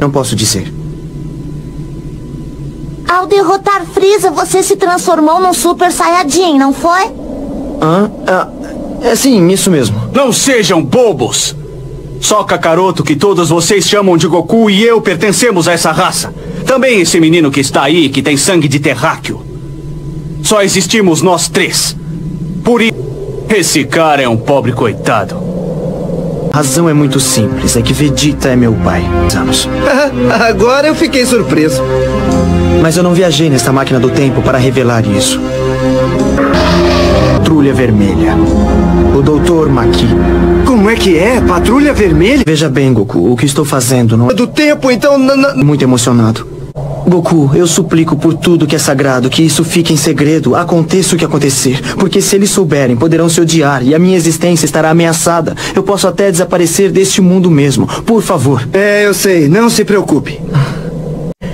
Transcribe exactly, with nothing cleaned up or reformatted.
Não posso dizer. Ao derrotar Frieza, você se transformou num Super Saiyajin, não foi? Hã? Ah, é sim, isso mesmo. Não sejam bobos! Só Kakaroto, que todos vocês chamam de Goku, e eu pertencemos a essa raça. Também esse menino que está aí, que tem sangue de terráqueo. Só existimos nós três. Por isso, esse cara é um pobre coitado. A razão é muito simples, é que Vegeta é meu pai. Anos. Agora eu fiquei surpreso. Mas eu não viajei nesta máquina do tempo para revelar isso. Patrulha Vermelha. O doutor Maki. Como é que é? Patrulha Vermelha? Veja bem, Goku, o que estou fazendo não é... Do tempo, então... Muito emocionado. Goku, eu suplico por tudo que é sagrado, que isso fique em segredo, aconteça o que acontecer. Porque se eles souberem, poderão se odiar e a minha existência estará ameaçada. Eu posso até desaparecer deste mundo mesmo. Por favor. É, eu sei. Não se preocupe.